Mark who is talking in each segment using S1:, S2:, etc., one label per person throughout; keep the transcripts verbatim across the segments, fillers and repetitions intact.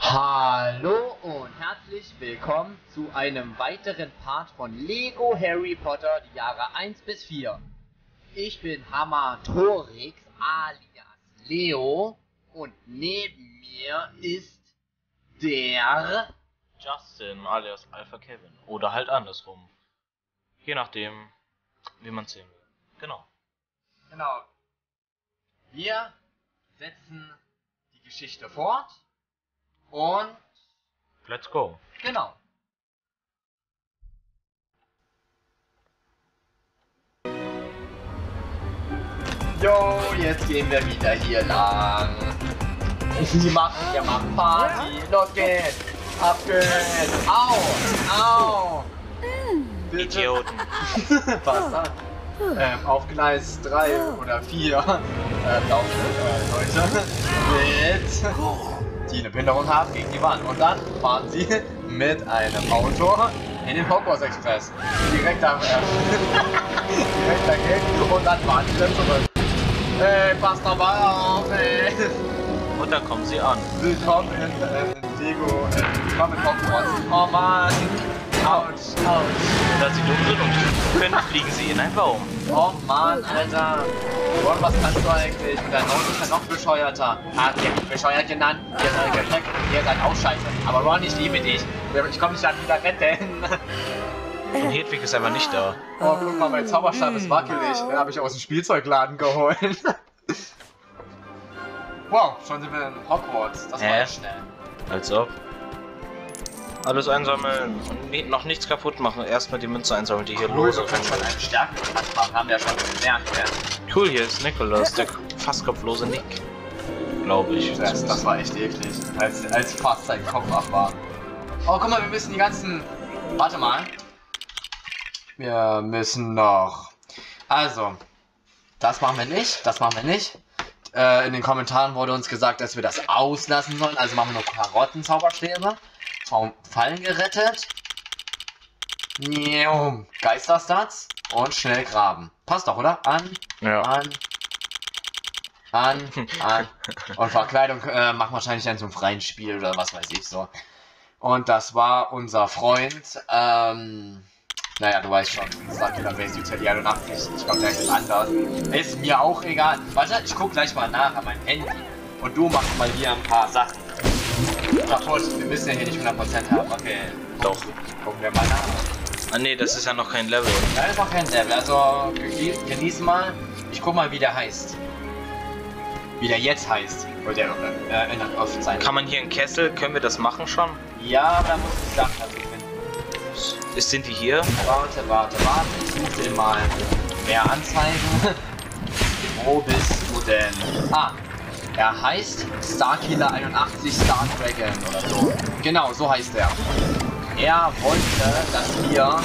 S1: Hallo und herzlich willkommen zu einem weiteren Part von Lego Harry Potter, die Jahre eins bis vier. Ich bin Hamatorix alias Leo und neben mir ist der
S2: Justin alias Alpha Kevin. Oder halt andersrum. Je nachdem, wie man sehen will. Genau.
S1: Genau. Wir setzen die Geschichte fort und
S2: Let's go.
S1: genau. Jo, jetzt gehen wir wieder hier lang. Die machen, wir machen Party. Los geht's. Ab geht's. Au, au. Bitte.
S2: Idioten.
S1: Was dann? Ähm, auf Gleis drei oder vier äh, laufen äh, Leute mit, die eine Behinderung haben, gegen die Wand. Und dann fahren sie mit einem Auto in den Hogwarts Express. Direkt am äh, direkt dagegen und dann fahren sie dann zurück. Ey, pass dabei auf, ey.
S2: Und dann kommen sie an.
S1: Willkommen in äh, Lego, äh, willkommen in Hogwarts. Oh Mann. Autsch, autsch.
S2: Da sie dumm sind und können, fliegen sie in einen Baum.
S1: Oh Mann, Alter. Ron, was kannst du eigentlich? Und dein Auto ist ja noch bescheuerter. Ah, ihr habt mich bescheuert genannt. Ihr seid gecheckt. Ihr seid auch scheiße. Aber Ron, ich liebe dich. Ich komme dich dann wieder retten.
S2: Und Hedwig ist einfach nicht da.
S1: Oh, guck mal, mein Zauberstab ist wackelig. Den habe ich aus dem Spielzeugladen geholt. Wow, schon sind wir in Hogwarts. Das war
S2: Hä?
S1: ja schnell.
S2: Als ob. Alles einsammeln und nie, noch nichts kaputt machen. Erstmal die Münze einsammeln, die hier
S1: Cool,
S2: los
S1: wir können schon einen Stärkenpakt machen. Haben wir ja schon gemerkt, ja.
S2: Cool, hier ist Nikolaus, der fast kopflose Nick. Glaube ich.
S1: Das, das war echt eklig, als, als fast sein Kopf ab war. Oh, guck mal, wir müssen die ganzen... Warte mal. Wir müssen noch... Also, das machen wir nicht, das machen wir nicht. Äh, in den Kommentaren wurde uns gesagt, dass wir das auslassen sollen. Also machen wir nur Karotten-Zauberstäbe. Vom Fallen gerettet. Geisterstats. Und schnell graben. Passt doch, oder? An,
S2: Ja.
S1: an, an, an. Und Verkleidung äh, macht wahrscheinlich dann zum freien Spiel oder was weiß ich so. Und das war unser Freund, ähm, naja, du weißt schon, Starkiller Base Italiano einundachtzig. Ich glaube, der ist anders. Ist mir auch egal. Warte, ich guck gleich mal nach an mein Handy. Und du machst mal hier ein paar Sachen. Kaputt, wir müssen ja hier nicht hundert Prozent haben. Okay.
S2: Doch.
S1: Gucken wir mal nach.
S2: Ah nee, das ist ja noch kein Level.
S1: Da ist noch kein Level, also genieß mal. Ich guck mal, wie der heißt. Wie der jetzt heißt. Oder der äh, in der Aufzeichnung.
S2: Kann man hier einen Kessel, können wir das machen schon?
S1: Ja, aber da muss ich Sachen dazu finden.
S2: Ist, sind die hier?
S1: Warte, warte, warte. Ich suche dir mal mehr Anzeigen. Wo bist du denn? Ah, er heißt Starkiller einundachtzig Star Dragon oder so. Genau, so heißt er. Er wollte, dass wir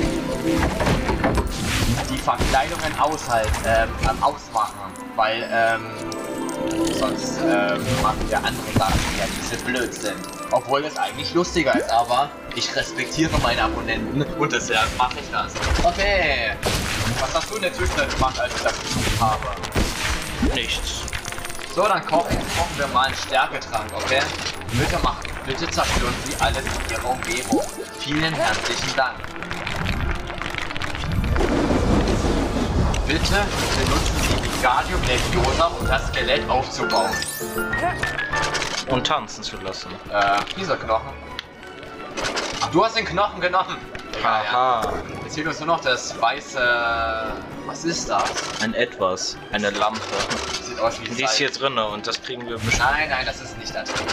S1: die Verkleidungen aushalten, ähm, ausmachen, weil ähm, sonst ähm, machen wir andere Sachen, die ja diese blöd sind. Obwohl es eigentlich lustiger ist, aber ich respektiere meine Abonnenten und deshalb mache ich das. Okay, was hast du in der Zwischenzeit gemacht, als ich das gesucht habe?
S2: Nichts.
S1: So, dann kochen, kochen wir mal einen Stärketrank, okay? Bitte machen, bitte zerstören Sie alles in Ihrer Umgebung. Vielen herzlichen Dank. Bitte benutzen Sie Wingardium Leviosa, um das Skelett aufzubauen.
S2: Und tanzen zu lassen.
S1: Äh, dieser Knochen. Ach, du hast den Knochen genommen. Ja, ja.
S2: Aha.
S1: Jetzt fehlt uns nur noch das weiße... Was ist das?
S2: Ein Etwas. Eine Lampe.
S1: Sieht aus wie
S2: Die ist
S1: Salz.
S2: hier drinne und das kriegen wir bestimmt.
S1: Nein, nein, das ist nicht da drin.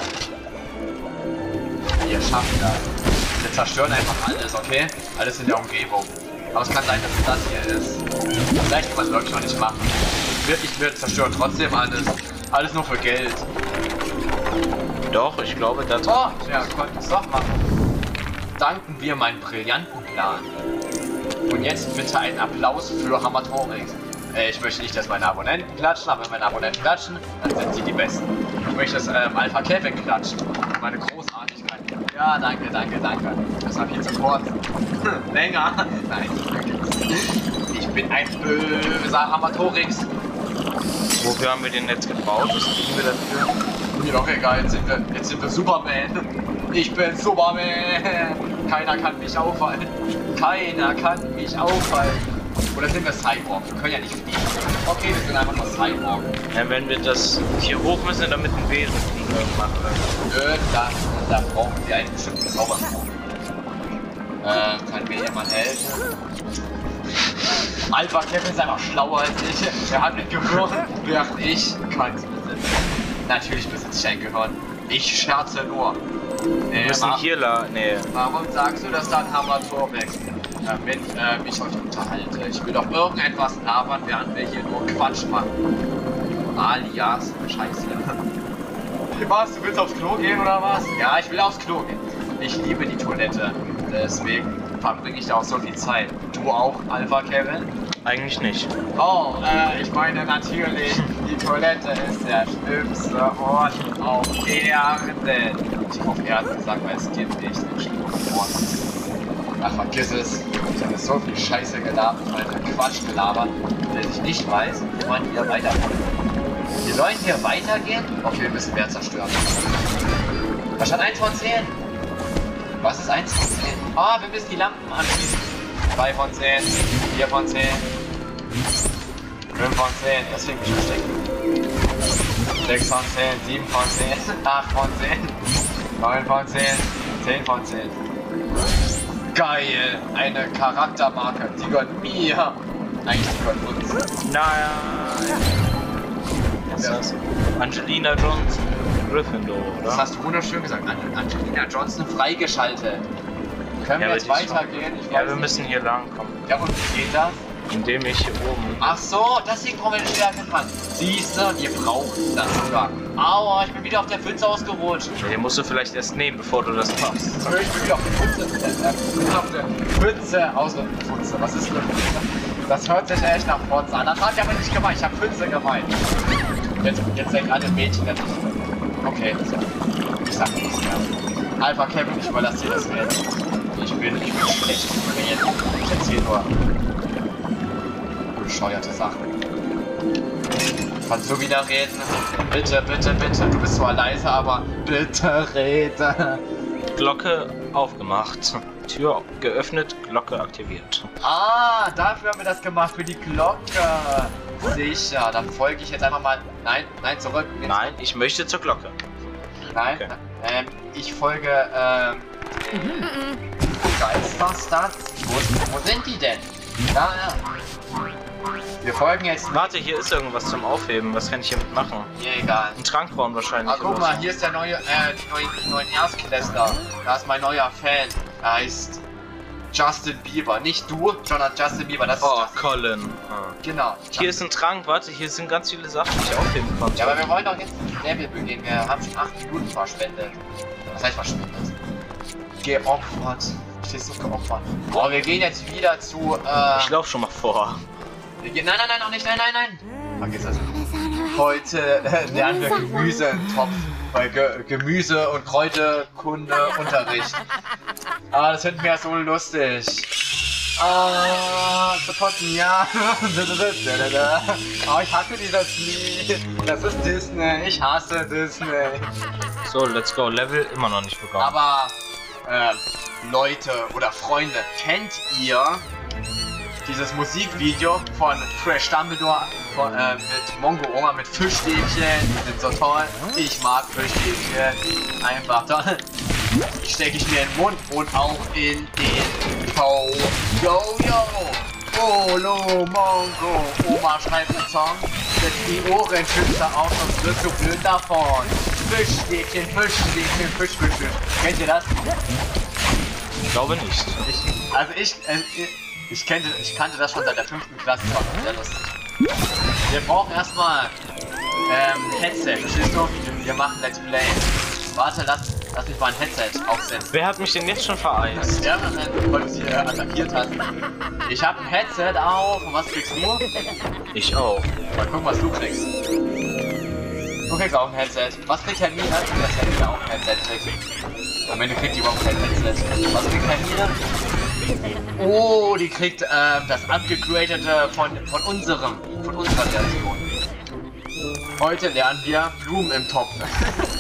S1: Wir schaffen das. Wir zerstören einfach alles, okay? Alles in der Umgebung. Aber es kann sein, dass es das hier ist. Vielleicht kann man es wirklich noch nicht machen. Wirklich, wir zerstören trotzdem alles. Alles nur für Geld.
S2: Doch, ich glaube, das...
S1: Oh, ja, wir konnten es doch machen. Danken wir meinen brillanten Plan. Und jetzt bitte einen Applaus für Hamatorix. Äh, ich möchte nicht, dass meine Abonnenten klatschen, aber wenn meine Abonnenten klatschen, dann sind sie die Besten. Ich möchte, dass ähm, Alpha Kevin klatscht. Meine Großartigkeit. Ja, danke, danke, danke. Das war viel zu kurz. Länger. Nein, ich bin ein böser Hamatorix.
S2: Wofür haben wir den jetzt gebaut? Was kriegen wir dafür?
S1: Mir doch egal, jetzt sind wir, jetzt sind wir Superman. Ich bin Superman. Keiner kann mich aufhalten. Keiner kann mich aufhalten. Oder sind wir Cyborg? Wir können ja nicht fliegen. Okay, wir sind einfach nur Cyborg.
S2: Ja, wenn wir das hier hoch müssen, damit ein Wesen fliegen machen.
S1: Nö, da, da brauchen wir einen bestimmten Zauberspruch. Äh, kann mir jemand helfen? Alpha Kevin ist einfach schlauer als ich. Er hat ein Gehirn, während ich keins besitze. Natürlich besitze ich ein Gehirn. Ich scherze nur.
S2: Wir
S1: Äh,
S2: müssen
S1: wa-
S2: hier la... Nee.
S1: Warum sagst du, dass da ein Hammer-Tor wächst? Damit äh, ich euch unterhalte. Ich will doch irgendetwas labern, während wir hier nur Quatsch machen. Alias, Scheiße. Was? Du willst aufs Klo gehen oder was? Ja, ich will aufs Klo gehen. Ich liebe die Toilette. Deswegen verbringe ich da auch so viel Zeit. Du auch, Alpha Kevin?
S2: Eigentlich nicht.
S1: Oh, äh, ich meine natürlich, die Toilette ist der schlimmste Ort auf Erden. Ich habe auf Erden gesagt, weil es gibt nicht den schlimmsten Ort. Ach, vergiss es. Ich habe so viel Scheiße gelabert, ich meine Quatsch gelabert, dass ich nicht weiß, wie man hier weiterkommt. Wir sollen hier weitergehen? Okay, wir müssen mehr zerstören. Was hat eins von zehn? Was ist eins von zehn? Ah, wir müssen die Lampen anschließen. zwei von zehn, vier von zehn, fünf von zehn, das fängt mich verstecken. sechs von zehn, sieben von zehn, acht von zehn, neun von zehn, zehn von zehn. Geil, eine Charaktermarke, die gehört mir. Eigentlich die gehört uns.
S2: Naja. Was ist das? Angelina Johnson, Gryffindor, oder?
S1: Das hast du wunderschön gesagt. An- Angelina Johnson freigeschaltet. Können
S2: Ja,
S1: wir jetzt
S2: aber die-
S1: weitergehen? Ich
S2: Ja,
S1: weiß
S2: wir
S1: nicht.
S2: müssen hier lang kommen.
S1: Ja, und wie geht das?
S2: Indem ich hier oben.
S1: Ach so, deswegen brauchen wir eine Stärkenrand. Siehst du, wir brauchen das sogar. Aua, ich bin wieder auf der Pfütze ausgerutscht.
S2: Ja, den musst du vielleicht erst nehmen, bevor du das machst.
S1: Ich bin wieder auf der Pfütze. Ich bin auf der Pfütze ausgerutscht. Pfütze, was ist denn? Das hört sich echt nach Fotze an. Das hab ich aber nicht gemeint. Ich hab Pfütze gemeint. Jetzt, jetzt denken alle Mädchen, dass ich... Okay, so. Ich sag nichts mehr. Alpha Kevin, ich überlasse dir das Reden. Ich bin, ich bin schlecht im Reden. Ich erzähl nur bescheuerte Sachen. Kannst du wieder reden? Bitte, bitte, bitte. Du bist zwar leise, aber bitte rede.
S2: Glocke aufgemacht. Tür geöffnet, Glocke aktiviert.
S1: Ah, dafür haben wir das gemacht, für die Glocke. Sicher, dann folge ich jetzt einfach mal... Nein, nein, zurück. Jetzt-
S2: Nein, ich möchte zur Glocke.
S1: Nein,
S2: Okay.
S1: ähm, ich folge, ähm... Geistbusters? Wo, wo sind die denn? Da, ja. Wir folgen jetzt...
S2: Warte, hier ist irgendwas zum Aufheben. Was kann ich hiermit machen?
S1: Mir egal.
S2: Ein Trank bauen wahrscheinlich.
S1: Ah, guck
S2: oder
S1: mal,
S2: so.
S1: hier ist der neue, äh, die neuen, die neuen Erstklässler. Da ist mein neuer Fan. Er heißt Justin Bieber. Nicht du, sondern Justin Bieber. Das
S2: Oh,
S1: ist Justin.
S2: Colin. Ah.
S1: Genau.
S2: Hier ist ein Trank, warte, hier sind ganz viele Sachen, die ich aufheben konnte.
S1: Ja, aber wir wollen doch jetzt ein Level begehen. Wir haben schon acht Minuten verschwendet. Was heißt verschwendet? Geopfert. Stehst du geopfert? Boah, wir gehen jetzt wieder zu, äh...
S2: Ich lauf schon mal vor.
S1: Wir gehen, nein, nein, nein, noch nicht, nein, nein, nein. Vergiss das. Heute äh, lernen wir Gemüse im Topf. Bei Ge Gemüse- und Kräuterkunde-Unterricht. Ah, das finden wir ja so lustig. Ah, zu potten, ja. Oh, ich hasse dieses Lied. Das ist Disney. Ich hasse Disney.
S2: So, let's go. Level immer noch nicht bekommen.
S1: Aber, ähm, Leute oder Freunde, kennt ihr dieses Musikvideo von Fresh Dumbledore von, äh, mit Mongo Oma mit Fischstäbchen? Die sind so toll. Ich mag Fischstäbchen. Einfach toll. Die stecke ich mir in den Mund und auch in den Po. Yo, yo. Olo, Mongo. Oma schreibt einen Song. Setz die Ohrenschützer auf, sonst wirst du blöd davon. Fischstäbchen, Fischstäbchen, Fisch, Fisch, Fisch. Kennt ihr das?
S2: Ich glaube nicht.
S1: Ich, also ich, äh, ich, ich, kannte, ich kannte das schon seit der fünften Klasse. Das war sehr lustig. Wir brauchen erstmal ähm, Headset, verstehst du? Wir machen Let's Play. Warte, lass, lass mich mal ein Headset aufsetzen.
S2: Wer hat mich denn jetzt schon vereist?
S1: Ja, weil du sie äh, attackiert hast. Ich habe ein Headset auf. Und was kriegst du?
S2: Ich auch.
S1: Mal gucken, was du kriegst. Du kriegst auch ein Headset. Was kriegt Hermine? Dass Hermine auch ein Headset kriegt. Am Ende kriegt die überhaupt kein Headset. Was kriegt Hermine? Oh, die kriegt äh, das abgegradete von, von unserem, von unserer Version. Heute lernen wir Blumen im Topf.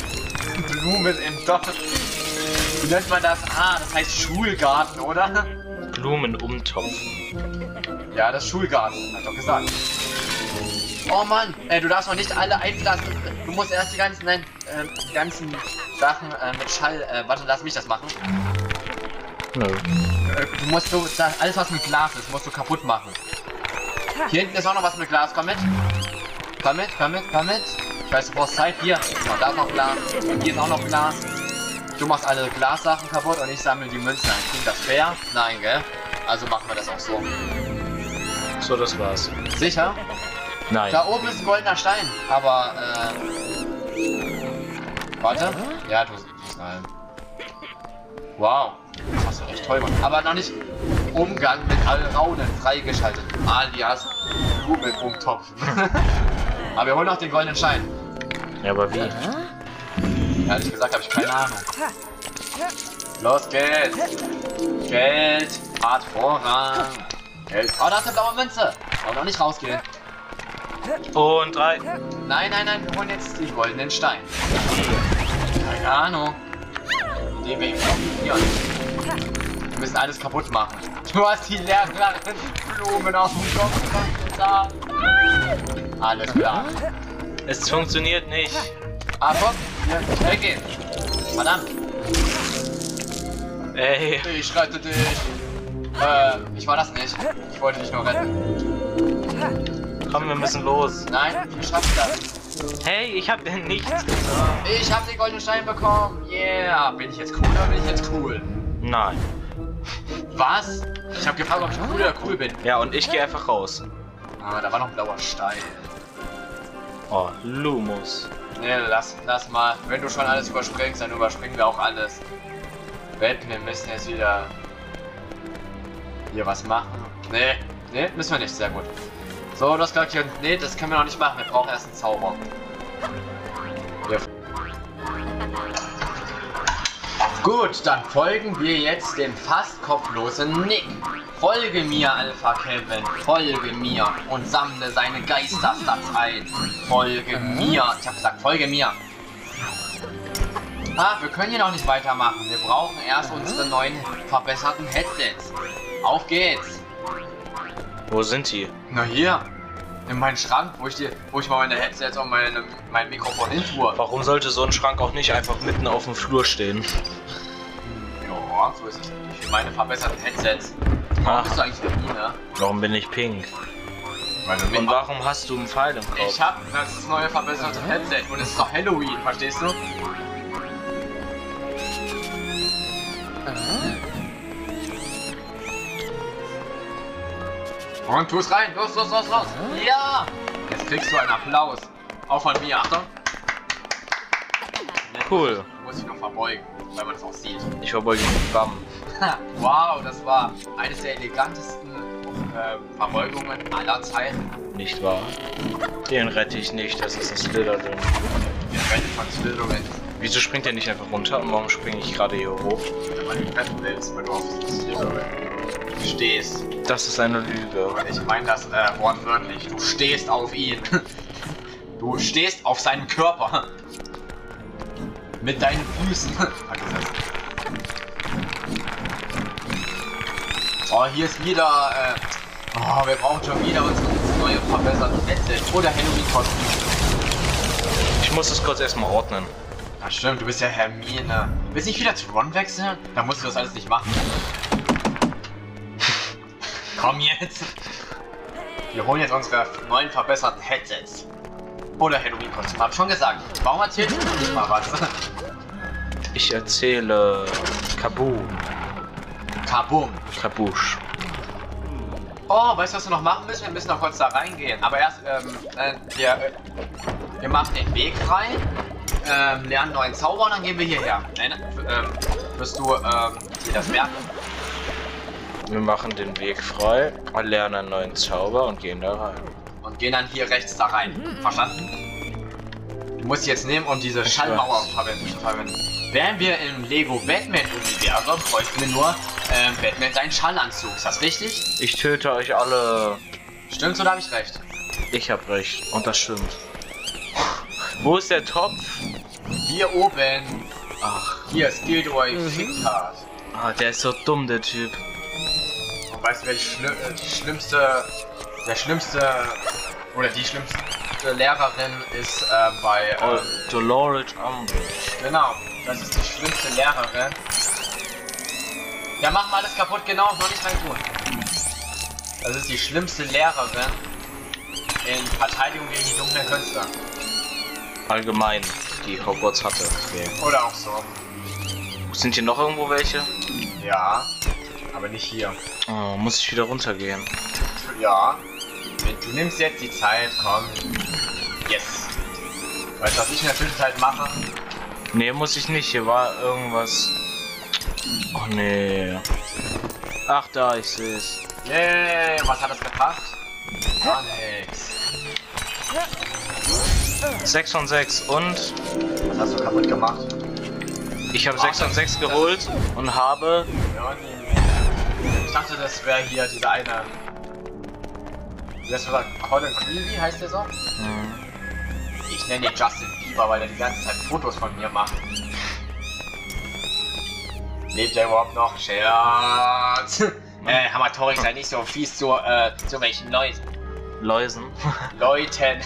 S1: Blumen im Topf. Wie nennt man das? Ah, das heißt Schulgarten, oder?
S2: Blumen umtopfen.
S1: Ja, das ist Schulgarten, hab ich doch gesagt. Oh Mann, äh, du darfst noch nicht alle einpflanzen. Du musst erst die ganzen, nein, äh, die ganzen Sachen äh, mit Schall, äh, warte, lass mich das machen.
S2: Nö.
S1: Äh, du musst so, das, alles was mit Glas ist, musst du kaputt machen. Hier hinten ist auch noch was mit Glas, komm mit. Komm mit, komm mit, komm mit. Ich weiß, du brauchst Zeit, hier. Oh, da ist noch Glas, hier ist auch noch Glas. Du machst alle Glassachen kaputt und ich sammle die Münzen ein. Klingt das fair? Nein, gell? Also machen wir das auch so.
S2: So, das war's.
S1: Sicher?
S2: Nein.
S1: Da oben ist ein goldener Stein, aber äh. Warte. Ja, du siehst rein. Wow. Das hast du echt toll gemacht. Aber noch nicht Umgang mit Alraunen freigeschaltet. Alias Blumen umtopfen. Aber wir holen noch den goldenen Stein.
S2: Ja, aber wie?
S1: Ehrlich gesagt habe ich keine Ahnung. Los geht's. Geld hat Vorrang. Geld. Oh, da ist eine blaue Münze. Aber noch nicht rausgehen.
S2: Und drei.
S1: Nein, nein, nein, wir holen jetzt den goldenen Stein. Keine Ahnung. Indem wir ihn kombinieren. Wir müssen alles kaputt machen. Du hast die leeren Blumen auf dem Kopf gemacht. Alles klar.
S2: Es funktioniert nicht.
S1: Ah, guck. Hier, schnell gehen. Verdammt.
S2: Ey.
S1: Ich rette dich. Äh, ich war das nicht. Ich wollte dich nur retten.
S2: Komm, wir müssen los.
S1: Nein, ich schaff das.
S2: Hey, ich hab denn nichts gesagt.
S1: Ich hab den goldenen Stein bekommen. Yeah. Bin ich jetzt cool oder bin ich jetzt cool?
S2: Nein.
S1: Was? Ich hab gefragt, ob ich cool oder cool bin.
S2: Ja, und ich gehe einfach raus.
S1: Ah, da war noch ein blauer Stein.
S2: Oh, Lumos.
S1: Nee, lass, lass mal. Wenn du schon alles überspringst, dann überspringen wir auch alles. Wetten, wir müssen jetzt wieder hier was machen. Nee, nee, müssen wir nicht. Sehr gut. So, das kann hier. Nee, das können wir noch nicht machen. Wir brauchen erst einen Zauber. Wir Gut, dann folgen wir jetzt dem fast kopflosen Nick. Folge mir, Alpha Kevin, folge mir und sammle seine Geisterstats ein. Folge mir. Ich hab gesagt, folge mir. Ah, wir können hier noch nicht weitermachen. Wir brauchen erst unsere neuen verbesserten Headsets. Auf geht's.
S2: Wo sind die?
S1: Na hier. In meinen Schrank, wo ich dir, wo ich mal meine Headsets und meine, mein Mikrofon hin tue.
S2: Warum sollte so ein Schrank auch nicht einfach mitten auf dem Flur stehen?
S1: Ja, so ist es nicht. Meine verbesserten Headsets. Warum bist du eigentlich der Mine?
S2: Warum bin ich pink?
S1: Weil du
S2: Und warum hast du einen Pfeil im Kopf?
S1: Ich hab das neue verbesserte Headset und es ist doch Halloween, verstehst du? Und tu es rein, los, los, los, los! Ja! Jetzt kriegst du einen Applaus. Auch von mir, Achtung!
S2: Cool.
S1: Muss ich noch verbeugen, weil man es auch sieht.
S2: Ich verbeuge den Bam.
S1: Wow, das war eines der elegantesten äh, Verbeugungen aller Zeiten.
S2: Nicht wahr? Den rette ich nicht, das ist ein Slytherin.
S1: Wir rennen von Slytherin.
S2: Wieso springt der nicht einfach runter und warum springe ich gerade hier hoch?
S1: Wenn du retten willst, weil du auf Slytherin stehst.
S2: Das ist eine Lüge.
S1: Und ich meine das äh, wortwörtlich. Du stehst auf ihn. Du stehst auf seinem Körper. Mit deinen Füßen. Oh, hier ist wieder. Äh, oh, wir brauchen schon wieder unsere neue verbesserte Headset. Oder Halloween-Kostüm.
S2: Ich muss es kurz erstmal ordnen.
S1: Ja, stimmt, du bist ja Hermine. Willst du nicht wieder zu Ron wechseln? Da musst du das alles nicht machen. Komm jetzt. Wir holen jetzt unsere neuen verbesserten Headsets. Oder Halloween-Kostüm. Hab schon gesagt. Warum erzählst du nicht mal was?
S2: Ich erzähle Kabu.
S1: Kabum.
S2: Kabusch.
S1: Oh, weißt du, was wir noch machen müssen? Wir müssen noch kurz da reingehen. Aber erst, ähm, äh, wir, äh, wir machen den Weg frei, ähm, lernen neuen Zauber und dann gehen wir hierher. Nein, ähm, wirst du, ähm, dir das merken?
S2: Wir machen den Weg frei, lernen einen neuen Zauber und gehen da rein.
S1: Und gehen dann hier rechts da rein. Verstanden? Du musst jetzt nehmen, um diese Schallmauer verwenden, zu verwenden. Wären wir im Lego Batman-Universum, bräuchten wir nur ähm, Batman seinen Schallanzug. Ist das richtig?
S2: Ich töte euch alle.
S1: Stimmt's oder habe ich recht?
S2: Ich hab recht. Und das stimmt. Wo ist der Topf?
S1: Hier oben.
S2: Ach,
S1: Hier, Skilldoy Ficktard.
S2: ah, der ist so dumm, der Typ.
S1: Und weißt du, wer die, schli äh, die schlimmste, der schlimmste, oder die schlimmste Lehrerin ist äh, bei,
S2: Oh,
S1: ähm,
S2: Dolores Umbridge.
S1: genau, das ist die schlimmste Lehrerin. Ja, mach mal alles kaputt, genau, noch nicht rein tun. Das ist die schlimmste Lehrerin in Verteidigung gegen die dunklen Künstler.
S2: Allgemein, die Hogwarts hatte. Okay.
S1: Oder auch so.
S2: Sind hier noch irgendwo welche?
S1: Ja, aber nicht hier.
S2: Oh, muss ich wieder runtergehen.
S1: Ja. Du nimmst jetzt die Zeit, komm. Yes. Weißt du, was ich in der Zwischenzeit mache?
S2: Nee, muss ich nicht. Hier war irgendwas. Oh nee. Ach da, ich sehe es.
S1: Yay, was hat das gebracht? Gar nix.
S2: sechs von sechs und
S1: Was hast du kaputt gemacht?
S2: ich habe
S1: Ach,
S2: sechs von
S1: das-
S2: sechs
S1: das-
S2: geholt und habe.
S1: Ja, nee. Ich dachte, das wäre hier dieser eine. Wie heißt der? Colin Creevy heißt der so?
S2: Hm.
S1: Ich nenne ihn Justin Bieber, weil er die ganze Zeit Fotos von mir macht. Lebt er überhaupt noch? Scherz! äh, Hamatori, sei nicht so fies zu, äh, zu welchen Leuten.
S2: Läusen.
S1: Leuten.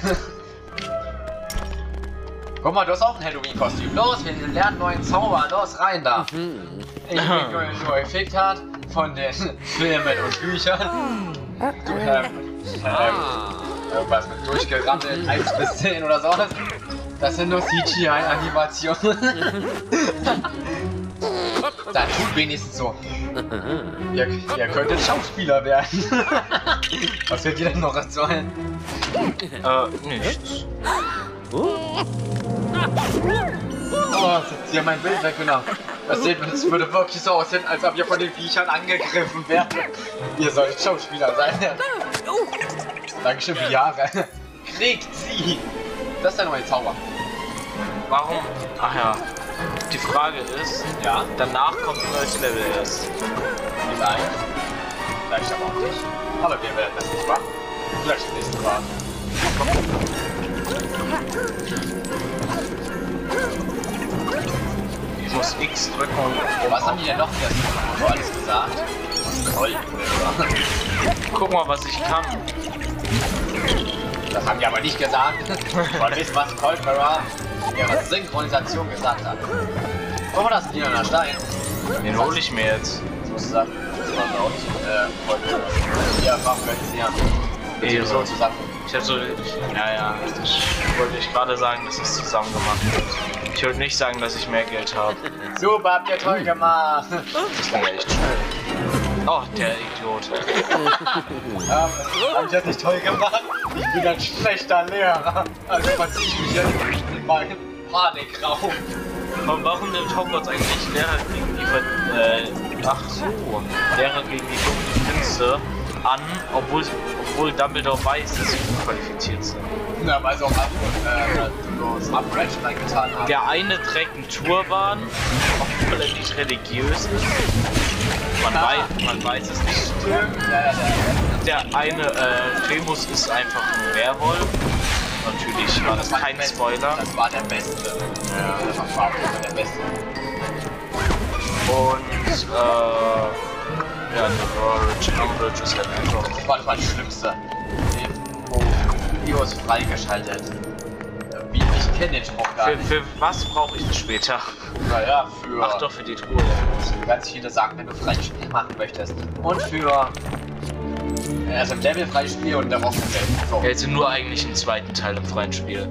S1: Guck mal, du hast auch ein Halloween-Kostüm. Los, wir lernen neuen Zauber. Los, rein da. Ich bin nur nur gefickt hat von den Filmen und Büchern. Du, ähm, ähm, irgendwas mit durchgerammelt, eins bis zehn oder so. Das sind nur C G I-Animationen. Dann tut wenigstens so. Ihr, ihr könntet Schauspieler werden. Was wird dir denn noch erzählen?
S2: Äh, nichts.
S1: Oh, sie haben mein Bild weggenommen. Das sieht, das würde wirklich so aussehen, als ob ihr von den Viechern angegriffen werdet. Ihr solltet Schauspieler sein. Dankeschön für die Jahre. Kriegt sie! Das ist der neue Zauber.
S2: Warum? Ach ja. Die Frage ist,
S1: Ja,
S2: danach kommt ein neues Level erst.
S1: vielleicht. Vielleicht aber auch nicht. Aber wir werden das nicht machen. Vielleicht im nächsten Mal.
S2: Ich muss X drücken und.
S1: Was haben die denn noch für das Foto alles gesagt? Toll.
S2: Guck mal, was ich kann.
S1: Das haben die aber nicht gesagt. Ich wollte wissen, was Cold Mirror in ihrer Synchronisation gesagt hat. Guck mal, das ist ein Stein.
S2: Den hole ich mir jetzt.
S1: Das musst du sagen. Das war auch nicht. Äh, Cold Mirror. Die Erfahrung werden sie haben. Mit dem so zusammen.
S2: Ich hab so. Ja, ja. Ich wollte ich gerade sagen, dass es zusammen gemacht wird. Ich wollte nicht sagen, dass ich mehr Geld habe.
S1: Super, habt ihr toll gemacht.
S2: Das war echt schnell. Oh, der Idiot.
S1: Ähm, hab ich das nicht toll gemacht? Ich bin ein schlechter Lehrer. Also verziehe ich mich jetzt in meinen Panikraum.
S2: Und warum nimmt Hogwarts eigentlich Lehrer gegen die Ver äh, ach so, Lehrer gegen die dunklen Künste an, obwohl, obwohl Dumbledore weiß, dass sie unqualifiziert sind?
S1: Na, weil sie auch ab, äh, so Umbridge reingetan haben.
S2: Der eine trägt einen Turban, obwohl er nicht religiös ist. Man,
S1: Ah.
S2: weiß, man weiß es nicht.
S1: Stimmt. Ja, ja, ja.
S2: Der eine, äh, Remus ist einfach ein Werwolf. Natürlich war das
S1: war
S2: kein
S1: der Beste.
S2: Spoiler.
S1: Das war der Beste. Ja, das war Fabio, der Beste.
S2: Und, äh, ja, Dolores Umbridge ist halt einfach.
S1: Das war das, war das Schlimmste. Wo Videos freigeschaltet. Wie, ich kenne den Spruch gar
S2: Für,
S1: nicht.
S2: für was brauche ich das später?
S1: Naja, für
S2: Ach doch, für die Truhe.
S1: ganz viele Sachen, wenn du freies Spiel machen möchtest. Und für also im Level freies Spiel und der offenen Welt. So.
S2: Er hätte nur eigentlich einen zweiten Teil im freien Spiel.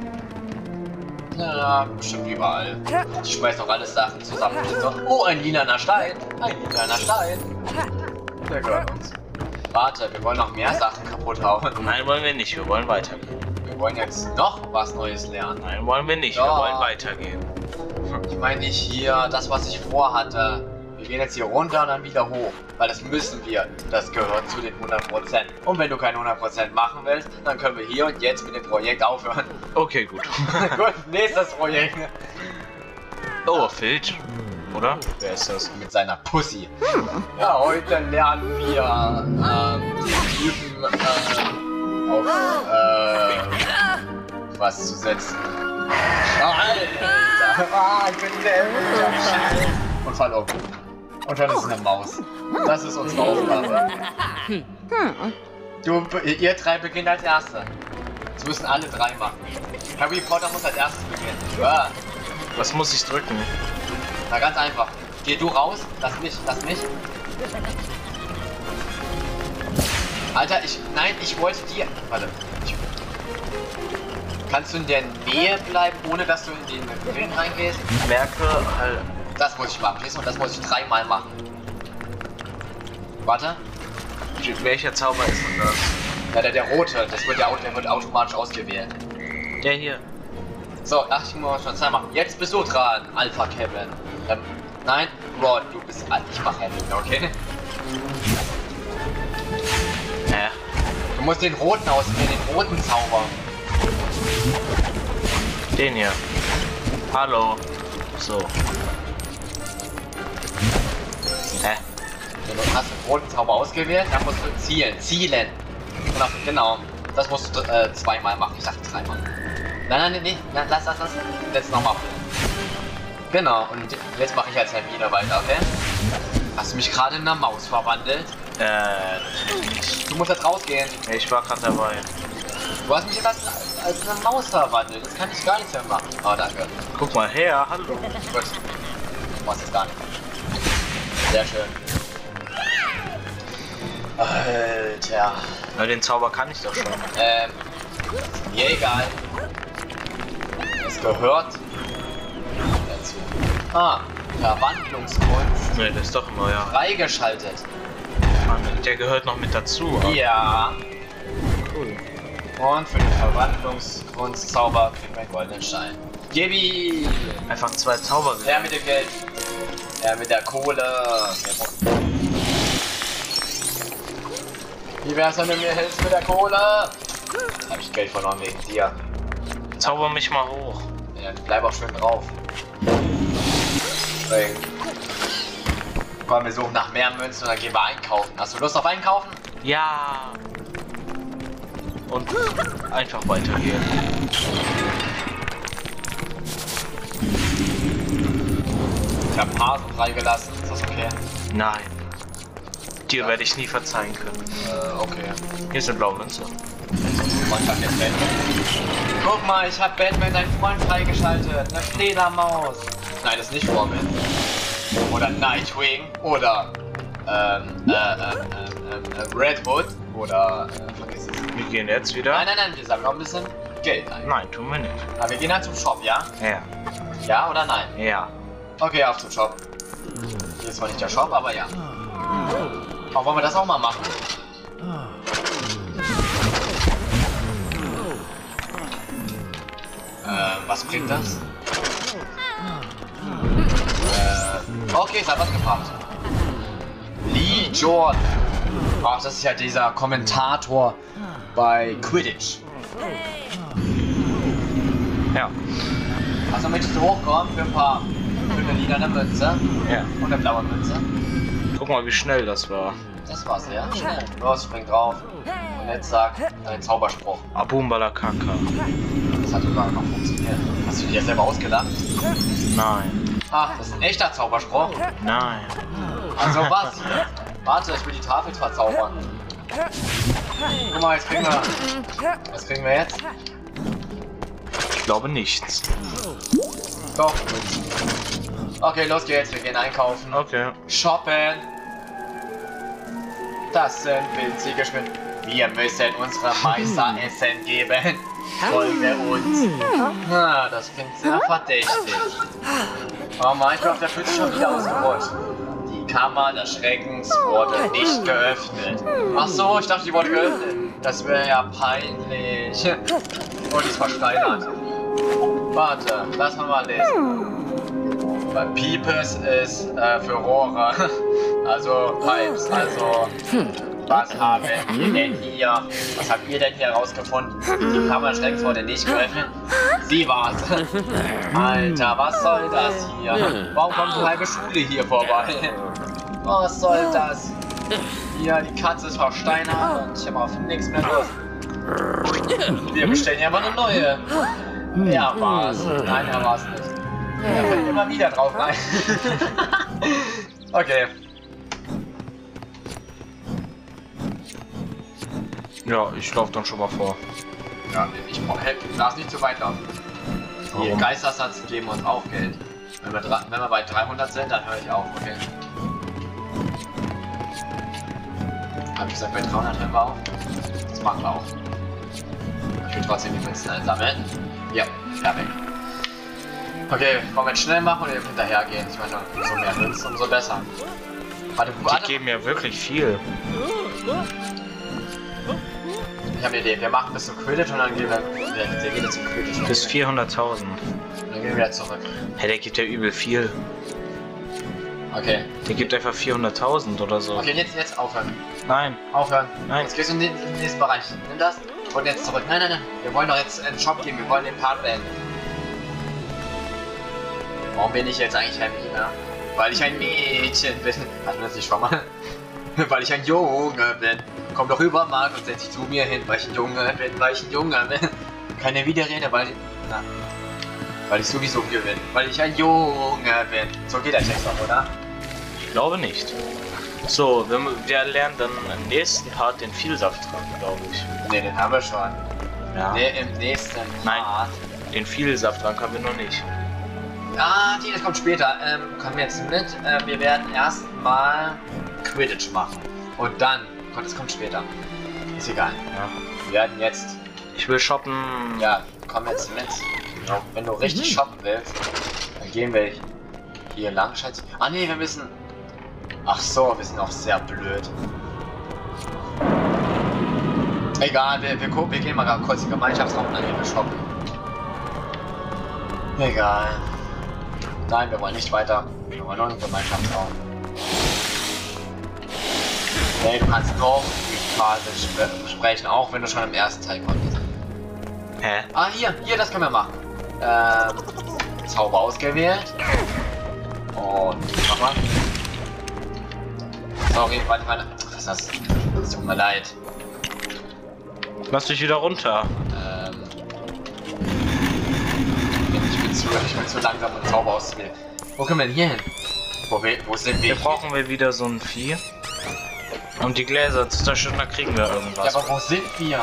S1: Ja, bestimmt überall. Ich schmeiß doch alles Sachen zusammen. Und so, oh, ein lilaner Stein. Ein lilaner Stein. Der gehört uns. Warte, wir wollen noch mehr Sachen kaputt hauen.
S2: Nein, wollen wir nicht. Wir wollen weitergehen.
S1: Wir wollen jetzt noch was Neues lernen.
S2: Nein, wollen wir nicht. Wir
S1: Ja.
S2: wollen weitergehen.
S1: Ich meine nicht hier das, was ich vorhatte. Wir gehen jetzt hier runter und dann wieder hoch. Weil das müssen wir. Das gehört zu den hundert Prozent. Und wenn du keine hundert Prozent machen willst, dann können wir hier und jetzt mit dem Projekt aufhören.
S2: Okay, gut.
S1: Gut, nächstes Projekt.
S2: Oh, Filch. Oder? Wer ist das?
S1: Mit seiner Pussy. Ja, heute lernen wir ähm, den Typen äh, auf äh, was zu setzen. Alter! Ah, ich bin der und verloren. Und schon ist es eine Maus. Das ist unsere Aufgabe. Du, ihr drei beginnt als Erster. Das müssen alle drei machen. Harry Potter muss als erstes beginnen. Ja.
S2: Was muss ich drücken?
S1: Na ganz einfach. Geh du raus, lass mich, lass mich. Alter, ich. Nein, ich wollte dir. Warte. Ich, kannst du in der Nähe bleiben, ohne dass du in den Film reingehst?
S2: Merke halt.
S1: Das muss ich machen, verstehst du? Und das muss ich dreimal machen. Warte.
S2: Welcher Zauber ist denn das?
S1: Ja, der, der rote, das wird ja der wird automatisch ausgewählt.
S2: Der hier.
S1: So, ach, ich muss schon zweimal. Jetzt bist du dran, Alpha Kevin. Ähm, nein, Rod, du bist alt. Ich mach Henry, okay?
S2: Hä?
S1: Du musst den roten auswählen, den roten Zauber.
S2: Den hier. Hallo. So. Hä?
S1: Du hast den roten Zauber ausgewählt, dann musst du zielen. Zielen. Genau, genau. Das musst du äh, zweimal machen. Ich dachte dreimal. Nein, nein, nein, nein, lass, lass, lass. Jetzt nochmal. Genau, und jetzt mache ich als Hermine weiter, okay? Hast du mich gerade in eine Maus verwandelt?
S2: Äh, natürlich nicht.
S1: Du musst jetzt rausgehen.
S2: Ich war gerade dabei.
S1: Du hast mich jetzt als, als eine Maus verwandelt. Das kann ich gar nicht mehr machen. Oh, danke.
S2: Guck mal her, hallo.
S1: Gut. Du machst es gar nicht. Sehr schön. Alter.
S2: Na, den Zauber kann ich doch schon.
S1: Ähm, mir egal. Es gehört dazu. Ah, Verwandlungskunst.
S2: Ne, das ist doch ein neuer.
S1: Freigeschaltet.
S2: Mann, der gehört noch mit dazu. Aber
S1: Ja.
S2: cool.
S1: Und für den Verwandlungskunstzauber kriegen wir einen goldenen Stein. Gibi!
S2: Einfach zwei Zauber.
S1: Der mit dem Geld. Der mit der Kohle. Wie wär's, wenn du mir hilfst mit der Kohle? Hab ich Geld verloren wegen dir.
S2: Zauber mich mal hoch.
S1: Ja, bleib auch schön drauf. Deswegen. Komm, wir suchen nach mehr Münzen und dann gehen wir einkaufen. Hast du Lust auf Einkaufen?
S2: Ja. Und einfach weitergehen.
S1: Ich hab Hasen freigelassen. Ist das okay?
S2: Nein. Dir werde ich nie verzeihen können.
S1: Äh, okay.
S2: Hier ist eine blaue Münze.
S1: Freundschaft jetzt Batman. Guck mal, ich hab Batman, deinen Freund, freigeschaltet. Eine Fledermaus. Nein, das ist nicht Robin. Oder Nightwing. Oder ähm, äh, äh, äh, äh, Red Hood. Oder äh, vergiss es.
S2: Wir gehen jetzt wieder.
S1: Nein, nein, nein, wir sammeln noch ein bisschen Geld ein.
S2: Nein, tun wir nicht.
S1: Aber wir gehen halt zum Shop, ja?
S2: Ja.
S1: Ja oder nein?
S2: Ja.
S1: Okay, auf zum Shop. Hier ist zwar nicht der Shop, aber ja. Auch wollen wir das auch mal machen? Äh, was bringt das? Äh, okay, ich hab was gefragt. Lee Jordan. Ach, das ist ja dieser Kommentator bei Quidditch.
S2: Ja.
S1: Also möchtest du hochkommen für ein paar, für eine lila Münze
S2: Ja.
S1: und eine blaue Münze?
S2: Guck mal, wie schnell das war.
S1: Das war's, ja? Schnell. Los, spring drauf. Und jetzt sag deinen Zauberspruch.
S2: Abumbalakaka.
S1: Das hat sogar noch funktioniert. Hast du dir selber ausgedacht?
S2: Nein.
S1: Ach, das ist ein echter Zauberspruch.
S2: Nein.
S1: Also was hier? Warte, ich will die Tafel verzaubern. Guck mal, jetzt kriegen wir... Was kriegen wir jetzt?
S2: Ich glaube nichts.
S1: Doch. Okay, los geht's. Wir gehen einkaufen.
S2: Okay.
S1: Shoppen. Das sind winzige Schritte. Wir müssen unsere Meister Essen geben. Folge uns. Ah, das klingt sehr verdächtig. Oh Mann, ich glaube, der fühlt sich schon wieder ausgerutscht. Die Kammer des Schreckens wurde nicht geöffnet. Ach so, ich dachte, die wurde geöffnet. Das wäre ja peinlich. Und die ist versteinert. Warte, lass mal mal lesen. Bei Peepers ist äh, für Rohre. Also Pipes, also was haben wir denn hier? Was habt ihr denn hier rausgefunden? Die Kammer des Schreckens wurde nicht geöffnet. Sie war's. Alter, was soll das hier? Warum kommt die halbe Schule hier vorbei? Was soll das? Hier, die Katze ist versteinert und ich habe auf nichts mehr Lust. Wir bestellen ja mal eine neue. Er war's. Nein, er war's nicht. Er fällt immer wieder drauf rein. Okay.
S2: Ja, ich laufe dann schon mal vor.
S1: Ja, ich darf nicht zu weit laufen. Die
S2: Warum?
S1: Geistersatz geben uns auch Geld. Wenn wir, wenn wir bei dreihundert sind, dann höre ich auf, okay? Hab ich gesagt, bei dreihundert hören wir auf? Das machen wir auch. Ich will trotzdem die Münzen einsammeln. Ja, perfekt. Okay, wollen wir jetzt schnell machen oder hinterher gehen? Ich meine, umso mehr Münzen, umso besser. Warte, warte.
S2: Die geben ja wirklich viel.
S1: Ich habe eine Idee. Wir machen bis zum Quidditch und dann gehen wir, wir, wir gehen zum Quidditch.
S2: Bis vierhunderttausend.
S1: Dann gehen wir wieder zurück.
S2: Hey, der gibt ja übel viel.
S1: Okay.
S2: Der gibt einfach vierhunderttausend oder so.
S1: Okay, jetzt, jetzt aufhören.
S2: Nein.
S1: Aufhören.
S2: Nein.
S1: Jetzt gehst du in den, in den nächsten Bereich. Nimm das und jetzt zurück. Nein, nein, nein. Wir wollen doch jetzt in den Shop gehen. Wir wollen den Part beenden. Warum bin ich jetzt eigentlich Hermine? Weil ich ein Mädchen bin. Hatten wir das nicht schon mal? Weil ich ein Junge bin. Komm doch rüber, Marc, und setz dich zu mir hin, weil ich ein Junge bin, weil ich ein Junge bin. Keine Widerrede, weil ich... Na, weil ich sowieso hier bin. Weil ich ein Junge bin. So geht der Text doch, oder?
S2: Ich glaube nicht. So, wir, wir lernen dann im nächsten Part den Vielsafttrank, glaube ich.
S1: Ne, den haben wir schon.
S2: Ja.
S1: Ne, im nächsten
S2: Nein.
S1: Part.
S2: Den Vielsafttrank haben wir noch nicht.
S1: Ah, die, das kommt später. Ähm, kommen wir jetzt mit. Äh, wir werden erstmal Quidditch machen. Und dann... Gott, das kommt später. Ist egal.
S2: Ja.
S1: Wir werden jetzt...
S2: Ich will shoppen.
S1: Ja, komm jetzt mit. Wenn du richtig shoppen willst, dann gehen wir hier lang, Schatz. Ah ne, wir müssen... Ach so, wir sind auch sehr blöd. Egal, wir, wir, gucken, wir gehen mal kurz in den Gemeinschaftsraum und dann gehen wir shoppen. Egal. Nein, wir wollen nicht weiter. Wir wollen noch einen Gemeinschaftsraum. Nee, du kannst doch die Phase besprechen, auch wenn du schon im ersten Teil konntest.
S2: Hä?
S1: Ah, hier, hier, das können wir machen. Ähm, Zauber ausgewählt. Und, mach mal. Sorry, warte, warte. Was ist das? Es tut mir leid.
S2: Lass dich wieder runter.
S1: Ähm, ich bin zu, ich bin zu langsam, um Zauber auszuwählen. Wo können wir denn hier hin? Wo, wir, wo sind wir?
S2: Hier brauchen wir wieder so ein Vieh. Und die Gläser zu zerstören, da kriegen wir irgendwas.
S1: Ja, aber wo sind wir?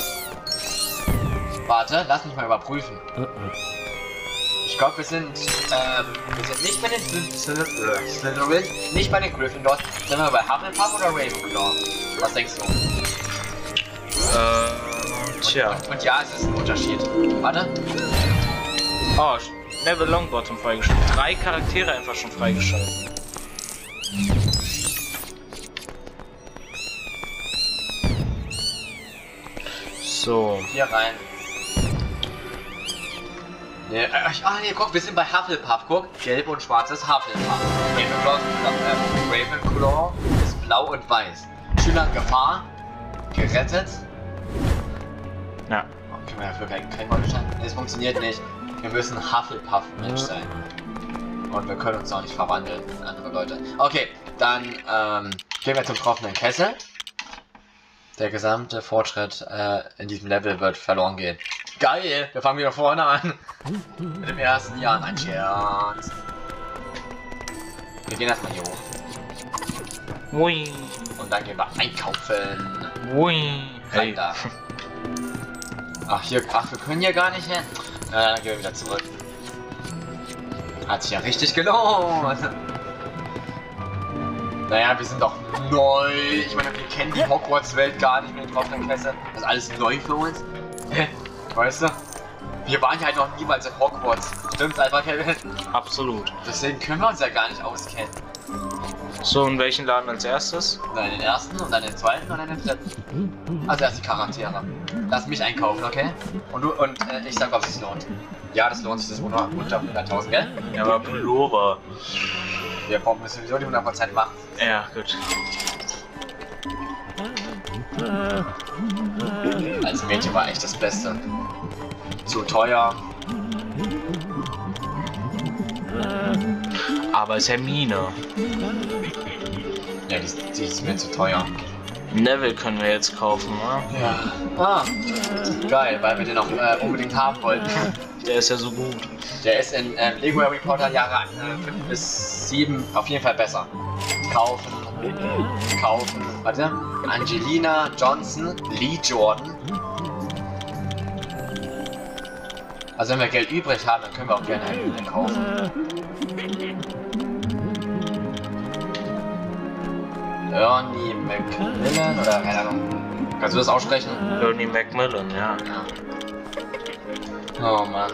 S1: Warte, lass mich mal überprüfen. Ich glaube, wir sind, ähm, wir sind nicht bei den Slytherin, nicht bei den Gryffindors. Sind wir bei Hufflepuff oder Ravenclaw? Was denkst du?
S2: Ähm, tja.
S1: Und, und ja, es ist ein Unterschied. Warte.
S2: Oh, Neville Longbottom freigeschaltet. Drei Charaktere einfach schon freigeschaltet. So.
S1: Hier rein. Nee, äh, ah nee, guck, wir sind bei Hufflepuff. Guck, gelb und schwarzes Hufflepuff. Ravenclaw ist, äh, Ravenclaw ist blau und weiß. Schüler in Gefahr. Gerettet.
S2: Ja.
S1: Oh, können wir dafür kein, kein Goldstein? Nee, es funktioniert nicht. Wir müssen Hufflepuff-Mensch sein. Und wir können uns auch nicht verwandeln in andere Leute. Okay, dann ähm, gehen wir zum tropfenden Kessel. Der gesamte Fortschritt äh, in diesem Level wird verloren gehen. Geil! Wir fangen wieder vorne an. Mit dem ersten Jahr. Ein Scherz. Wir gehen erstmal hier hoch.
S2: Ui.
S1: Und dann gehen wir einkaufen.
S2: Ui.
S1: Rein da. Ach, hier, ach, wir können hier gar nicht hin. Äh, dann gehen wir wieder zurück. Hat sich ja richtig gelohnt. Naja, wir sind doch neu. Ich meine, wir kennen die Hogwarts-Welt gar nicht mit den tropfenden Kessel. Das ist alles neu für uns. Weißt du? Wir waren ja halt noch niemals in Hogwarts. Stimmt's einfach, Kevin?
S2: Absolut.
S1: Deswegen können wir uns ja gar nicht auskennen.
S2: So, in welchen Laden als erstes?
S1: Dann den ersten und dann den zweiten und dann den dritten. Also erst die Charaktere. Lass mich einkaufen, okay? Und du und äh, ich sag, ob es sich lohnt. Ja, das lohnt sich, das ist unter hunderttausend, gell?
S2: Ja, aber Pullover.
S1: Wir brauchen sowieso die hundert Prozent machen.
S2: Ja, gut.
S1: Als Mädchen war echt das Beste. Zu teuer.
S2: Aber ist Hermine.
S1: Ja, die, die ist mir zu teuer.
S2: Neville können wir jetzt kaufen, ne?
S1: Ja. Ah, geil, weil wir den auch äh, unbedingt haben wollten.
S2: Der ist ja so gut.
S1: Der ist in äh, Lego Harry Potter Jahre fünf bis sieben auf jeden Fall besser. Kaufen, kaufen, warte, Angelina Johnson, Lee Jordan. Also wenn wir Geld übrig haben, dann können wir auch gerne einen kaufen. Ernie Macmillan oder keine Ahnung. Kannst du das aussprechen?
S2: Ernie Macmillan, ja.
S1: Oh Mann.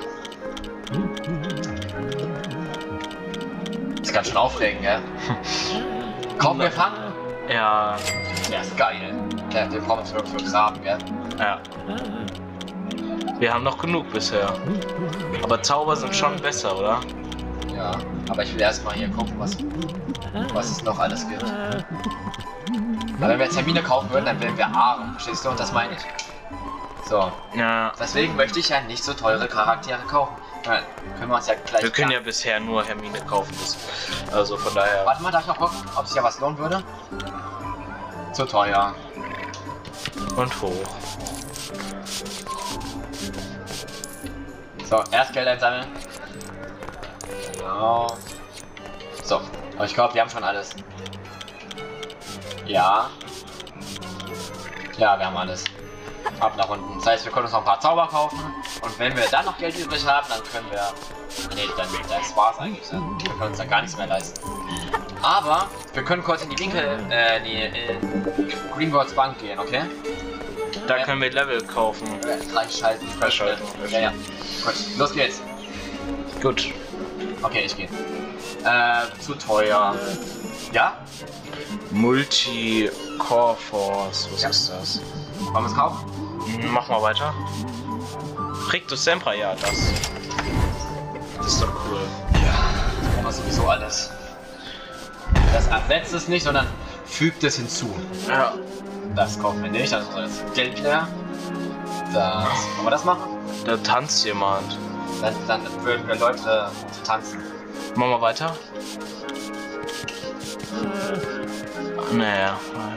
S1: Das ist ganz schön aufregend, gell? Kaufen wir Fang?
S2: Ja.
S1: Der ist geil. Der, den brauchen wir für, für Graben, gell?
S2: Ja. Wir haben noch genug bisher. Aber Zauber sind schon besser, oder?
S1: Ja, aber ich will erstmal hier gucken, was, was es noch alles gibt. Aber wenn wir jetzt Termine kaufen würden, dann wären wir arm, verstehst du? Und das meine ich. So.
S2: Ja.
S1: Deswegen möchte ich ja nicht so teure Charaktere kaufen. Ja, können wir uns ja gleich...
S2: Wir können ja bisher nur Hermine kaufen. Das, also von daher...
S1: Warte mal, darf ich noch gucken, ob sich ja was lohnen würde? Zu teuer.
S2: Und hoch.
S1: So, erst Geld einsammeln. Genau. So, aber ich glaube, wir haben schon alles. Ja. Ja, wir haben alles. Ab nach unten. Das heißt, wir können uns noch ein paar Zauber kaufen. Und wenn wir dann noch Geld übrig haben, dann können wir... Nee, dann das war's eigentlich. Dann. Wir können uns dann gar nichts mehr leisten. Aber wir können kurz in die Winkel... Äh, nee, in Gringotts Bank gehen, okay?
S2: Da können wir Level kaufen.
S1: Freischalten.
S2: Freischalten.
S1: Ja, ja. Gut, los geht's.
S2: Gut.
S1: Okay, ich gehe. Äh, zu teuer. Ja?
S2: Multi-Core Force. Was
S1: Ja.
S2: ist das?
S1: Wollen wir es kaufen?
S2: Mhm, mach mal weiter. Rictus Sempra, ja, das. Das ist doch cool.
S1: Ja. Brauchen wir sowieso alles. Das ersetzt es nicht, sondern fügt es hinzu.
S2: Ja.
S1: Das kaufen wir nicht, also das Geld leer. Das. Wollen wir das machen?
S2: Da tanzt jemand.
S1: Dann, dann würden wir Leute tanzen.
S2: Machen wir weiter? Naja.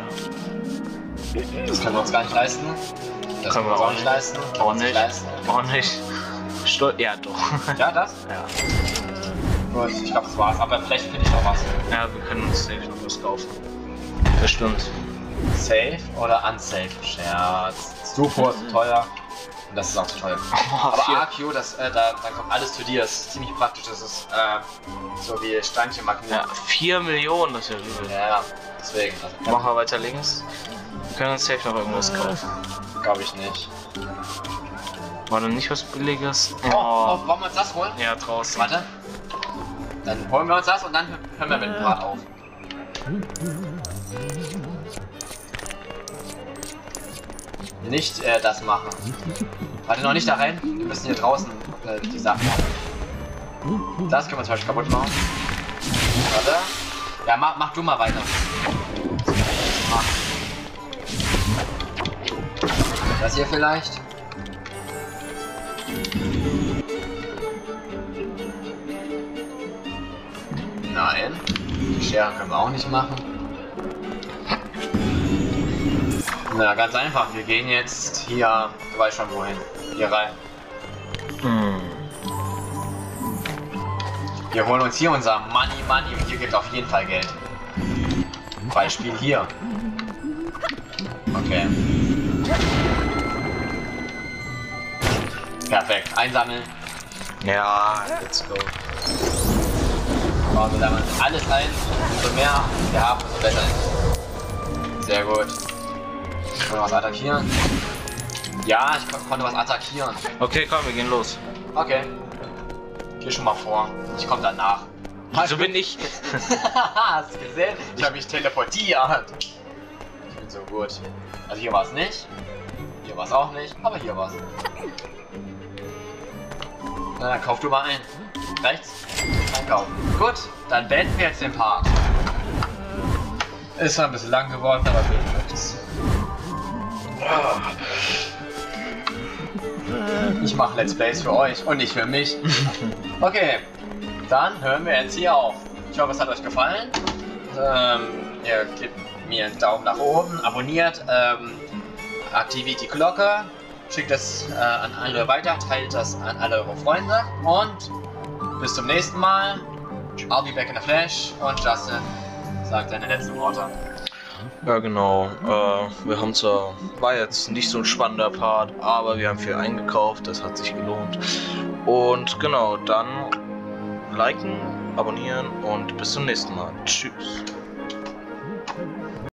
S1: Das können wir uns gar nicht leisten. Das
S2: Können wir
S1: uns
S2: auch
S1: auch nicht
S2: nicht.
S1: leisten. Können wir
S2: Auch
S1: uns
S2: nicht.
S1: leisten.
S2: Auch nicht. Stol ja, doch.
S1: Ja, das?
S2: Ja.
S1: Gut, ich glaube, das war's. Aber vielleicht finde ich noch was.
S2: Ja, wir können uns safe noch was kaufen. Bestimmt.
S1: Safe oder unsafe? Scherz. Super ist zu teuer. Und das ist auch zu teuer. Aber
S2: vier.
S1: A Q, das, äh, da, dann kommt alles zu dir. Das ist ziemlich praktisch. Das ist äh, so wie Steinchenmagnet.
S2: Ja, vier Millionen, das ist ja übel.
S1: Ja, deswegen. Also,
S2: Machen wir weiter links. Wir können uns safe noch irgendwas kaufen.
S1: glaube ich nicht.
S2: War da nicht was Billiges?
S1: Oh, oh, wollen wir uns das holen?
S2: Ja, draußen.
S1: Warte. Dann holen wir uns das und dann hören wir mit dem Part auf. Nicht äh, das machen. Warte, noch nicht da rein. Wir müssen hier draußen äh, die Sachen machen. Das können wir zum Beispiel kaputt machen. Warte. Ja, mach, mach du mal weiter. Mach. Das hier vielleicht. Nein. Die Schere können wir auch nicht machen. Na, ganz einfach. Wir gehen jetzt hier, du weißt schon wohin, hier rein.
S2: Hm.
S1: Wir holen uns hier unser Money Money und hier gibt auf jeden Fall Geld. Beispiel hier. Okay. Perfekt. Einsammeln.
S2: Ja, let's go.
S1: Also da man alles ein, umso mehr wir haben, umso besser ist. Sehr gut. Können wir was attackieren? Ja, ich kon konnte was attackieren.
S2: Okay, komm, wir gehen los.
S1: Okay. Geh schon mal vor. Ich komme danach.
S2: So bin ich.
S1: Hast du gesehen? Ich habe mich teleportiert. Ich bin so gut. Also hier war es nicht. Hier war es auch nicht. Aber hier war es. Na, dann kauf du mal ein. Rechts. Einkaufen. Gut, dann beenden wir jetzt den Part. Ist zwar ein bisschen lang geworden, aber wir nichts. Ich mache Let's Plays für euch und nicht für mich. Okay, dann hören wir jetzt hier auf. Ich hoffe, es hat euch gefallen. Ähm, ihr gebt mir einen Daumen nach oben, abonniert, ähm, aktiviert die Glocke, schickt es äh, an alle weiter, teilt das an alle eure Freunde und bis zum nächsten Mal. I'll be back in a flash und Justin sagt seine letzten Worte.
S3: Ja genau, äh, wir haben zwar, war jetzt nicht so ein spannender Part, aber wir haben viel eingekauft, das hat sich gelohnt. Und genau, dann liken, abonnieren und bis zum nächsten Mal. Tschüss.